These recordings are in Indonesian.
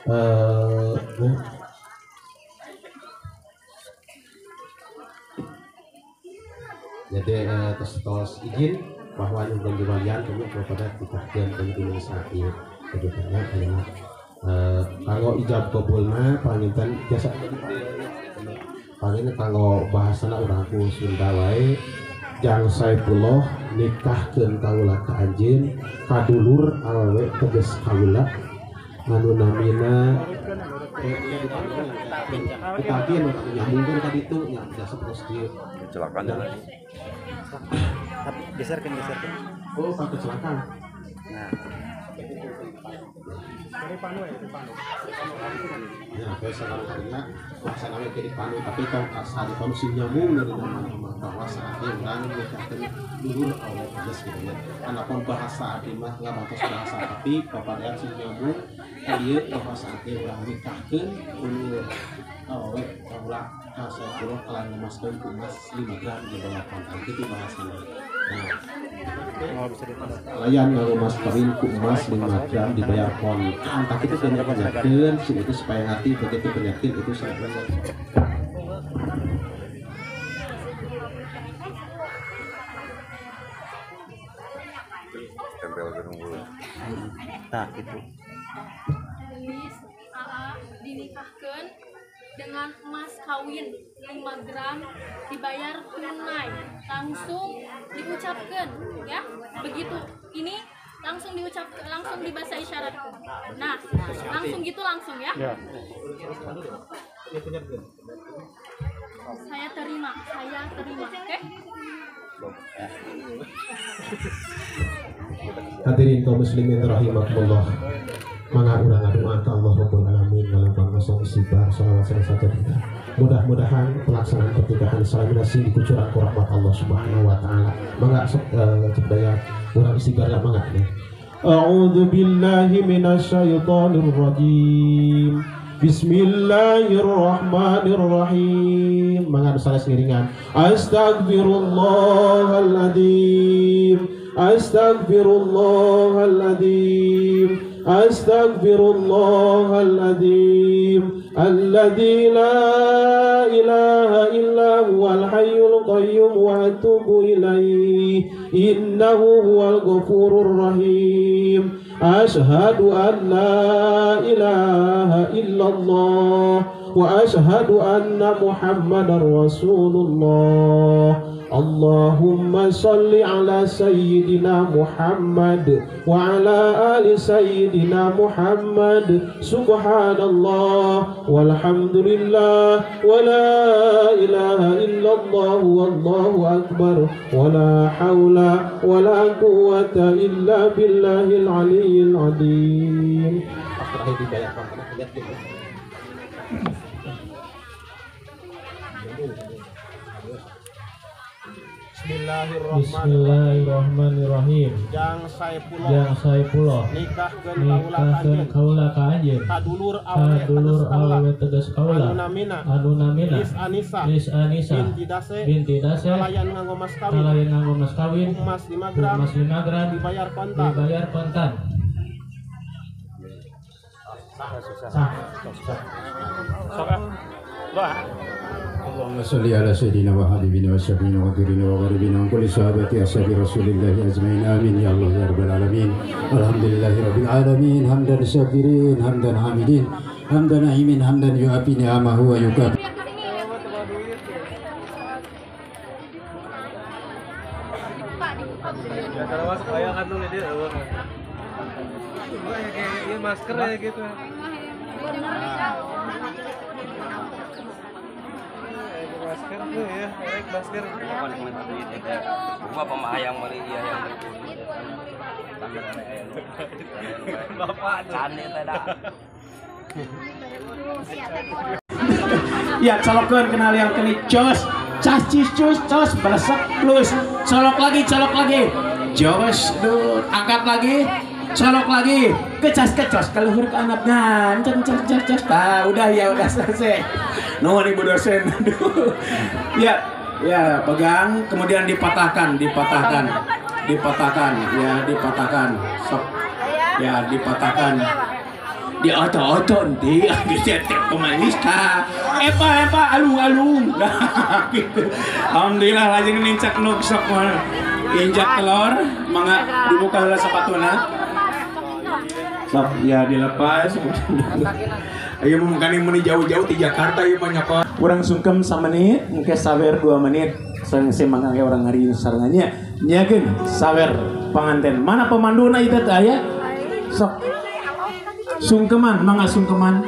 Nah, jadi tos izin bahwa yang penjualan kami kepada dipahkan penjualan saat ini jadi karena kalau ijab kabulna panginten jasa panginten kalau bahasana urangku Sunda wae jang Saifullah nikahkeun kaula ka anjeun kadulur awewe teges kaula anu namina kita nyambungkan tadi itu yang jasa terus di kecelakaan jalan. Geserkan. Oh, pak kecelakaan. Nah, dari Panu ya, dari Panu. Ya, biasa karena pelaksanaan ke di Panu, tapi kalau asal di Panu sih nyambung dari nama bahasa yang orang nikahkan dulu oleh pedas gitu ya. Karena pun bahasa di mah nggak batas bahasa, tapi kepada sih nyambung dia bahasa yang orang nikahkan dulu oleh kaulah saya pulau kalau ngemaskan emas 5 gram di bawah kontan itu bahasanya. Nah, layan emas kawin ku emas 5 gram dibayar kontan, tapi itu penyakin sih itu supaya hati begitu penyakin itu saya tempel gedung dulu. Nah, itu. Genis AA dinikahkan dengan emas kawin 5 gram dibayar tunai langsung diucapkan ya begitu ini langsung diucapkan langsung di bahasa isyarat. Nah langsung gitu langsung ya. Saya terima oke? Hadirin kaum muslimin rahimakumullah. Mangga urang ngadoa ka Allah Rabbul Alamin dalam kosong istighfar salawat serta sajdah. Mudah-mudahan pelaksanaan pernikahan salamasi dikucuran ku rahmat Allah Subhanahu wa taala. Mangga cedaya urang istighfar mangga. A'udzu billahi minasyaitonir rajim. Bismillahirrahmanirrahim. Mangga sanes ngiringan. Astaghfirullahaladzim. Astaghfirullahaladzim. Astaghfirullahaladzim alladzi la ilaha illa huwal hayyul qayyum wa atubu ilaihi innahu huwal ghafurur rahim. Asyhadu an la ilaha illallah wa asyhadu anna Muhammadar Rasulullah. Allahumma salli ala sayyidina Muhammad wa ala ali sayyidina Muhammad. Subhanallah walhamdulillah wa la ilaha illallah wallahu akbar wa la hawla wa la quwwata illa billahil aliyyil azim. Bismillahirrahmanirrahim. Jang Saifullah nikahkeun kaula ka anjeun kadulur awewe tegas kaula anu namina Lis Anisa binti Dase kalayan nganggo mas kawin emas 5 gram dibayar kontan. Allahumma sholli ala sayyidina wa habibina wa syafiina wa dhurrina wa gharibina wa kulli sahabati ashabi rasulillahi ajmain amin ya Allah ya rabbal alamin. Alhamdulillahi rabbil alamin hamdan syakirin hamdan hamidin hamdan naimin hamdan yu'afi ni'amahu wa yukafi. Kalau masuk kayak kan tuh dia kayak masker ya gitu. Masker tuh ya, masker. Gua pemayang mari dia yang Bapak cane teh. Ya, colokkeun kenal yang kini cos. Cos belesek plus. Colok lagi. Jos, angkat lagi. Colok lagi. Kecas kalau huruf anaknya. Cas. Udah selesai. Nuhun Ibu dosen. Ya, pegang kemudian dipatahkan. Sok. Ya, dipatahkan. di oto-oto nanti gesetek pemanis ka epa alung-alung gitu. Alhamdulillah lajeng nincak nuksok mah injak telur mangga dibuka heula sepatuna sok ya dilepas ayo mungkin meni jauh-jauh di Jakarta ieu mah nyokot urang sungkem samenit engke sawer 2 menit saya mangga orang hari sarenganya nyakeun sawer panganten mana pemanduna itu teh aya sok sungkeman mangga sungkeman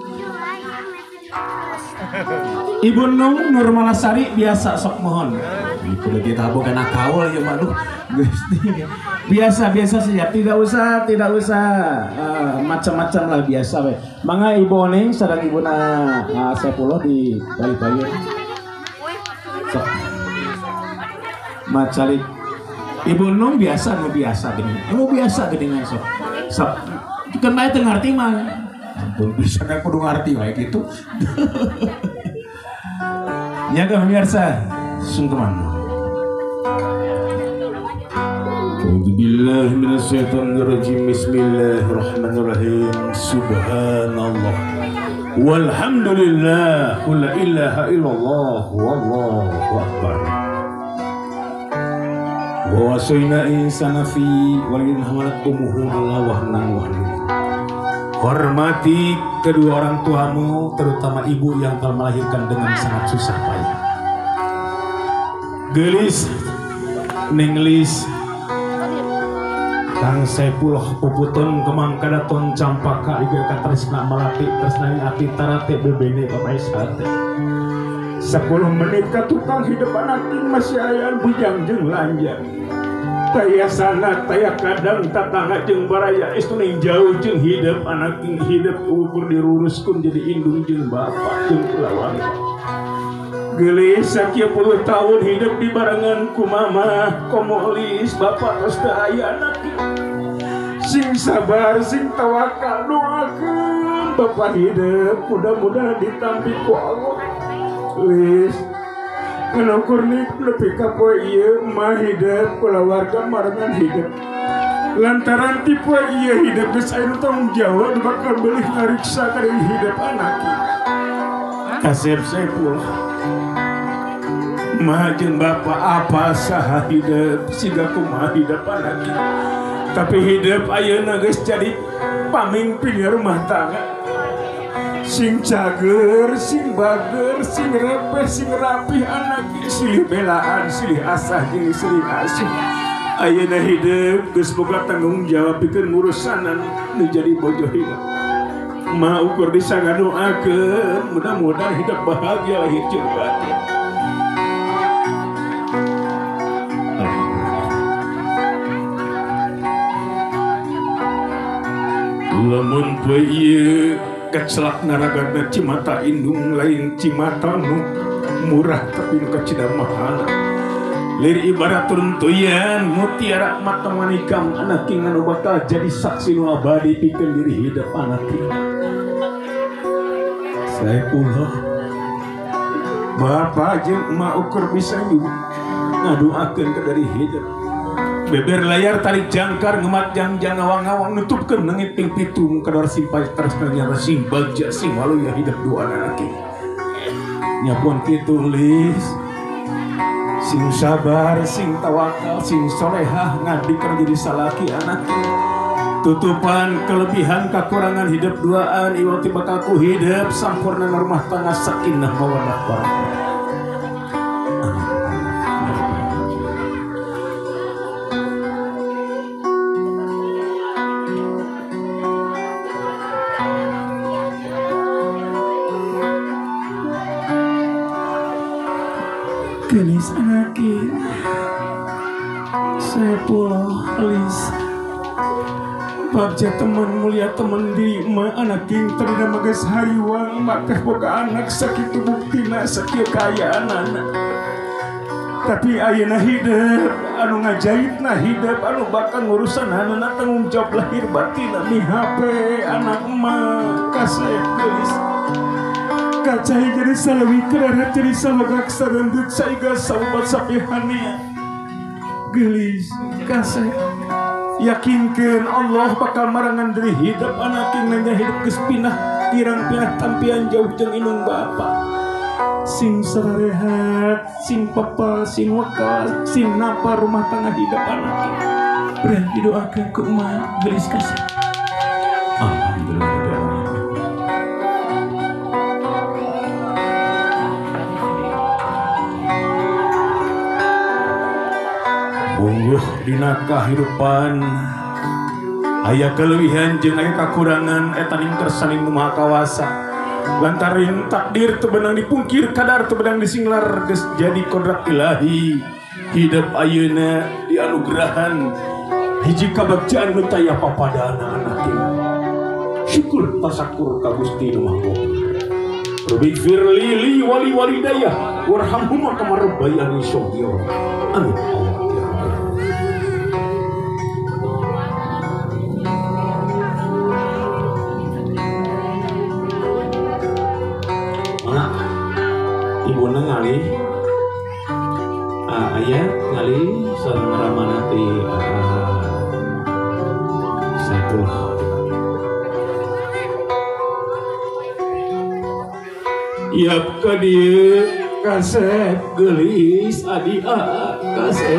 Ibu Nung Nurmalasari biasa sok mohon itu lagi tabu kena kaul ya malu biasa saja tidak usah macam-macam lah biasa we mangga Ibu Oneng sareng Ibuna Sepuluh di Bali-Bali sok macalik Ibu Nung biasa gini sok kan bae teu ngarti mah. Ampun bisa kan kudu ngarti wae gitu. Nya ka pemirsa, sungkeman. A'udzubillahi minasyaitonirrajim. Bismillahirrahmanirrahim. Subhanallah. Walhamdulillah. La ilaha illallah wallahu akbar. Wa wasayna insana fi walin hamalat umuhu wahnan. Hormati kedua orang tuamu, terutama ibu yang telah melahirkan dengan sangat susah payah. Gelis, nenglis, Kang Sepuluh puputun kemang kadaton campaka iga katresna malati tresnaing ati tarate bebene bapak sate. 10 menit ka tukang hidup anak masih ayaan bujang jeung lanjang. Taya sana taya kadang tatangga jeung baraya istuning jauh jeung hidup anak hidup ukur diruruskeun jadi indung jeung bapak jeung kulawarga. Gelis sakieu 10 tahun hidup di barengan ku mama komolis bapak geus teu aya anak. Sing sabar sing tawakal doakeun bapak hidup mudah-mudahan ditampi ku Allah. Lis Menukur nih lebih kapoe iya mah hidup kulawarga marengan hidup lantaran tipe iya hidup geus aya tanggung jawab bakal beli ngariksa ka hidup anak Kasep Saipul mah jeung bapak apa saha hidup siga kumaha hidup anak tapi hidup ayeuna geus jadi pamimpin rumah tangga sing cager, sing bager, sing repeh, sing rapih anak silih belaan, silih asah, jeung silih asuh. Ayeuna hidup geus boga tanggung jawab pikeun ngurusanan nu jadi bojo hidup. Ma ukur disangadoakeun mudah-mudahan hidup bahagia lahir jeung batin. Lamun poe ieu kecelak naragana Cimata indung lain Cimata nu murah tapi nu kacida mahal lir ibarat runtuyan mutiara mata manikam anak anu bakal jadi saksi nu abadi pikeun diri hidup anak Saipullah bapak jeung emak ukur bisa ngaduakeun ke dari hidup beber layar tarik jangkar ngemat jangjang awang-awang nutupkeun neungit ping pitu kadar simpai tresnanya sing bagja sing walu ya hidup dua anak nyapuan kitu lis sing sabar sing tawakal sing solehah ngabdi keur jadi salaki anak tutupan kelebihan kekurangan hidup duaan iwati bakal ku hidup sampurna rumah tangga sakinah mawaddah warahmah. Gelis anaki Saipullah Lis Bagja teman mulia teman di ma anaking terida magas hariwang makah boga anak sakitu buktina sakieu kaayaan anak tapi ayeuna hidup anu ngajaibna hidup anu bakal ngurusan anak tanggung jawab lahir batin mihape anak emak kasep gelis kacai jadi salawi kerarat jadi salagak sarendut saiga sahabat sapihania gelis kasep yakinkan Allah bakal marangan dari hidup anak nanya hidup kespinah kirang pinah tampian jauh jeung inung bapa sing sararehat sing papa sing wakal sing napa rumah tangga hidup anak berang didoakan ke emak gelis kasih alhamdulillah. Bungguh dina kahirupan aya kelebihan jeung aya kakurangan eta ningker saling maha kawasa lantarin takdir teu beunang dipungkir kadar teu beunang disinglar geus jadi kodrat ilahi hidup ayeuna dianugerahan hiji kabagjaan nu taya papadana anak-anak syukur tasakur ka Gusti Nu Maha Rabbi firli li wali walidayah warhamhuma kama rabbayani shaghira amin. Ibu ngali ayah ngali sareng ramanati Saifullah iap ka dieu kasep geulis adi kasep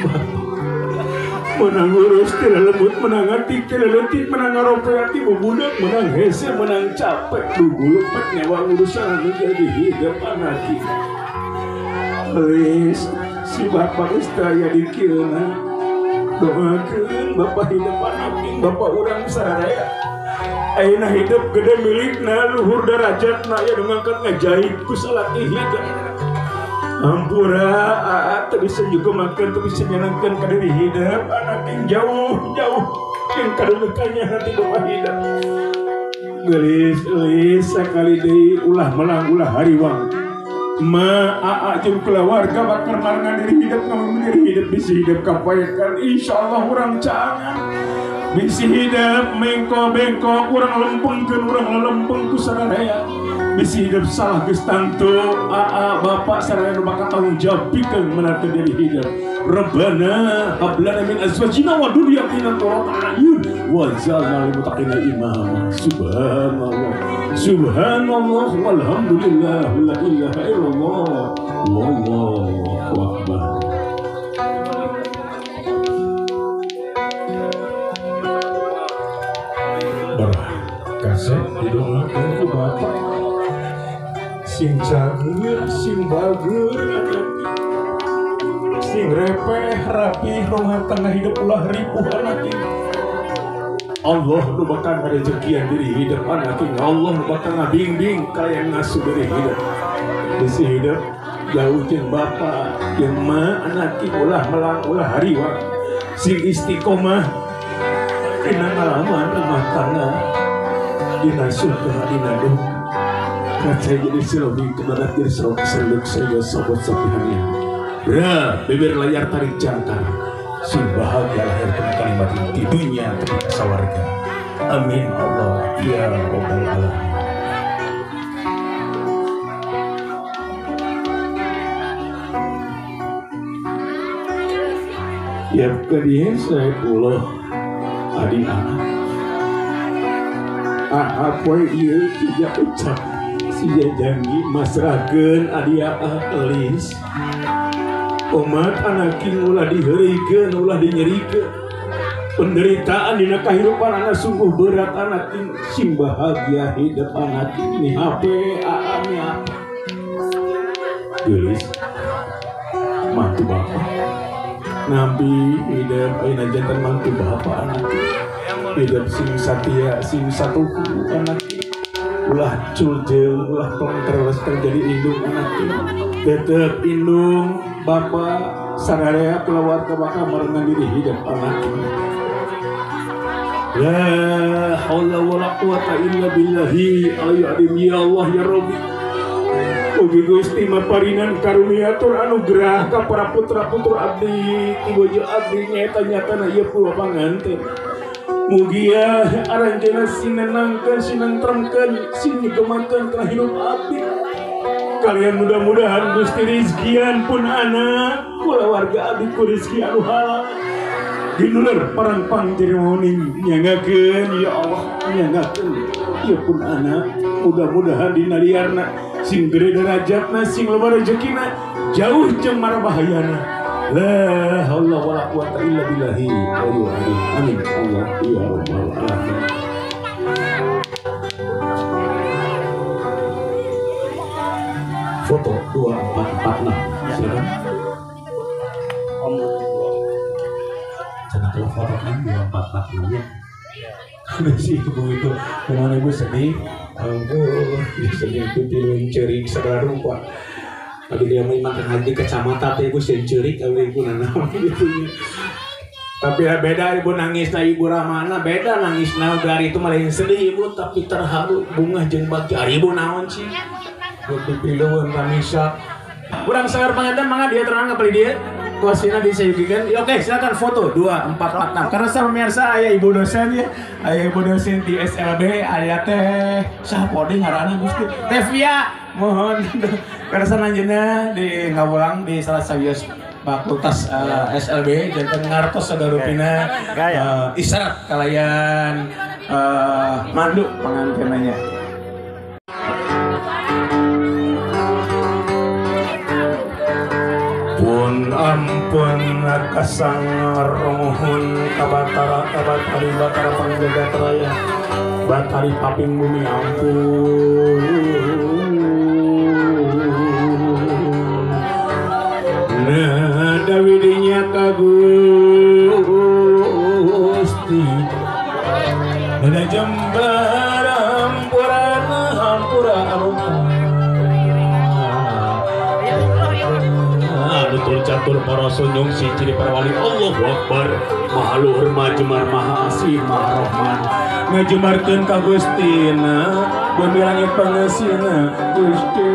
menang urus tidak lembut menang hati tidak letik menang ngaropeati bubudak menang hese menang capek dulu lepet nyawa urusan menjadi hidup anak kita please si bapak istaya dikirna doakeun bapak hidup anak bapak urang saraya ayeuna hidup gede milikna luhur derajatna aya ngangkat ngajahit ku salaki hidup ampura teu bisa juga makan teu bisa nyenangkeun ka diri hidup anak yang jauh-jauh yang kadeukeunnya hati bapak hidup gelis sakali deui ulah melang ulah hariwang ma jeung keluarga bakal marangan diri hidup namun diri hidup bisa hidup kapayakan insyaallah urang caangan bisi hidup mengko-bengko urang lempengkeun urang lempeng ku sadaya bisi hidup salah geus tantu bapak sareng bakal tanggung jawab pikeun menakeun diri hidup Rabbana hab lana min azwajina wa dhurriyyatina qurrata a'yun waj'alna lil muttaqina imama subhanallah subhanallah walhamdulillah la ilaha illallah wallahu akbar. Kasih didoakan ku bapak sing cager sing bager sing repeh rapih rumah tangga hidup ulah ripuh anak ini Allah nu bakal ngarejekian diri hidup anak ini Allah nu bakal ngabimbing kalian ngasuh diri hidup bisi hidup jauh jeung bapak jeung ma anak ini ulah melang ulah hariwang sing istiqomah dina ngalaman rumah tangga dina surga dina duka kaca jadi silobi kebarat diri serok seluk saya sobat sapihannya bra bibir layar tarik jangkar sing bahagia lahir dengan kalimat di dunia ketika sawarga amin Allah ya rabbal alamin. Ya kadieu Saifullah adi anak poe ieu tiga ucap sia janji masrakeun adi gelis umat anak ulah diheurikeun ulah dinyerikeun penderitaan dina kahirupan anak sungguh berat anak sing bahagia hidup anak ini hape aamnya gelis mantu bapak nabi hidup ayeuna janten mantu bapak anak hidup sing satia sing satuku anak ulah culjeun ulah terus terjadi indung anak tetep indung bapak sararea keluarga bakal marangan diri hidup anak la haula wala quwata illa billahi al-azim ya Allah ya Rabbi ugi Gusti maparinan karunia tur anugerah ka para putra-putra abdi tibojo abdi nyata-nyatana ieu pulau panganten mugia aranjeuna sinenangkeun sinentremkeun sinigemakeun kana hidup abdi kalian mudah-mudahan Gusti rizkian pun anak keluarga abdi ku rizki anu halal Ginulur parang pangjerimuning nyangakeun ya Allah nyangakeun ya pun anak mudah-mudahan dina liarna sing gede derajatna sing loba rezekina jauh jeung marbahayana la haula wala quwata illa billahi amin Allah ya rabbal alamin. Foto 2446 silakan. Karena kalau foto kan 2446 nya karena si ibu itu kemana ibu sedih sedih itu pilih cerik segala rupa tapi dia memang di kecamatan tapi ibu sencerik kalau ibu nanam gitu tapi ya beda ibu nangis na ibu Ramana beda nangis na dari itu malah yang sedih ibu tapi terharu bunga jeung jari ibu naon sih waktu piluan kamisa kurang sangar pengantin mangga dia terang apa dia kuasina bisa yukikan. Oke, silakan foto 2446. Karena sama pemirsa aya ibu dosen ya. Aya ibu dosen di SLB, aya teh saha pode ngaranna Gusti? Tevia. Mohon karena sananjeunna di ngawulang di salah sawios fakultas SLB janten ngartos sagarupina isyarat kalayan mandu pengantinanya. Pun ampun kasang rohun kabatari batara pangjagat raya batari paping bumi ampun nada widinya kagusti nada jembar hampura betul catur para sunjung si ciri para wali Allahu Akbar maha luhur maha jemar maha asih maha rahman ngajemarkeun ka Gustina bemirang pangasina Gusti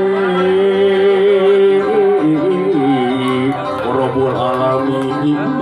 Rabbul alamin.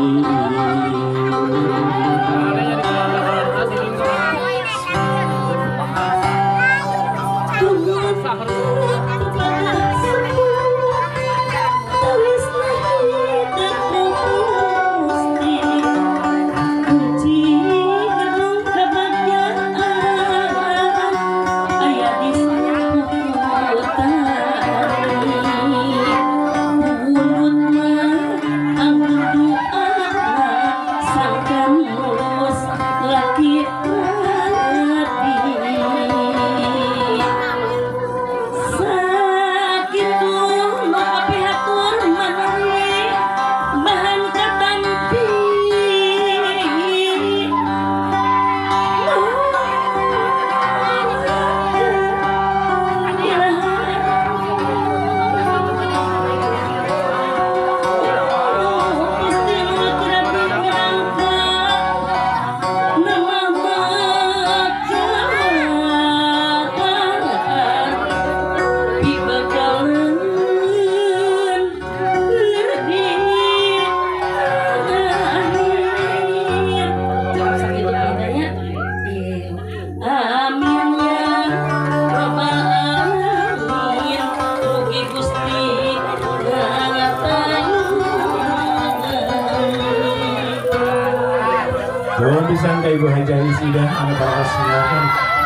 Disangka Ibu Haja Isidah anak silakan.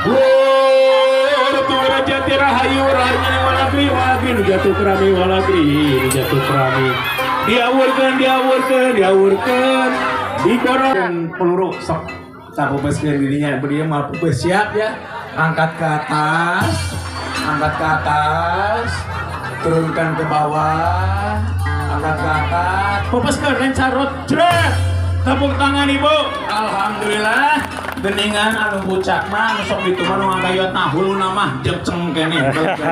Ratu Jati Rahayu Rahayani Walakri Walakri jatuh kerami Walakri jatuh kerami diawurkan dikorong peluru sok tak pupeskeun dirinya beliau mal pupes siap ya angkat ke atas turunkan ke bawah angkat ke atas pupeskeun rencarot jret. Tepuk tangan Ibu. Alhamdulillah. Geningan anu bucak mah anu sok ditu mah nu ngagayot hulu nama jeceng kene.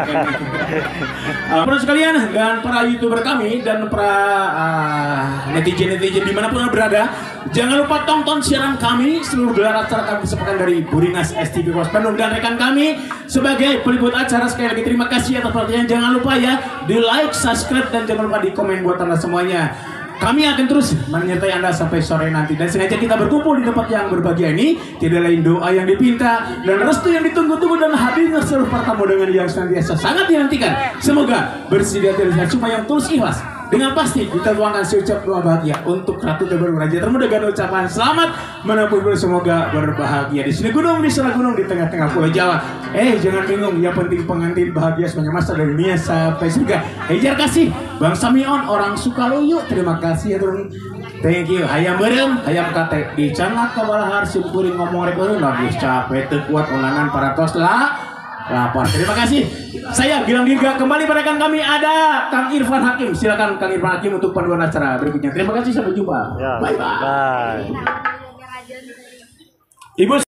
Para sekalian dan para YouTuber kami dan para netizen-netizen dimanapun berada, jangan lupa tonton siaran kami seluruh gelar acara kami sepekan dari Burinas STV Kos Bandung dan rekan kami sebagai peliput acara. Sekali lagi terima kasih atas perhatian. Jangan lupa ya di like, subscribe dan jangan lupa di komen buat Anda semuanya. Kami akan terus menyertai Anda sampai sore nanti. Dan sengaja kita berkumpul di tempat yang berbahagia ini tidak lain doa yang dipinta dan restu yang ditunggu-tunggu dan hadirnya seluruh para tamu dengan yang senantiasa sangat dinantikan. Semoga bersedia terlihat cuma yang tulus ikhlas Dengan pasti kita tuangkan seucap doa bahagia untuk Ratu Tebel Raja Termuda dengan ucapan selamat menempuh semoga berbahagia di sini gunung di sana gunung di tengah-tengah Pulau Jawa. Jangan bingung, yang penting pengantin bahagia sepanjang masa dari dunia sampai surga. Jar kasih Bang Samion orang Sukaluyu, terima kasih ya turun. Thank you. Hayam berem, hayam kate di canak kabalahar simpuring ngomong rek lagi capek teu kuat ulangan para tos lapor. Terima kasih. Saya Gilang Dirga, kembali pada kami ada Kang Irfan Hakim. Silakan Kang Irfan Hakim untuk panduan acara berikutnya. Terima kasih, sampai jumpa. Ya, Bye bye. bye. Ibu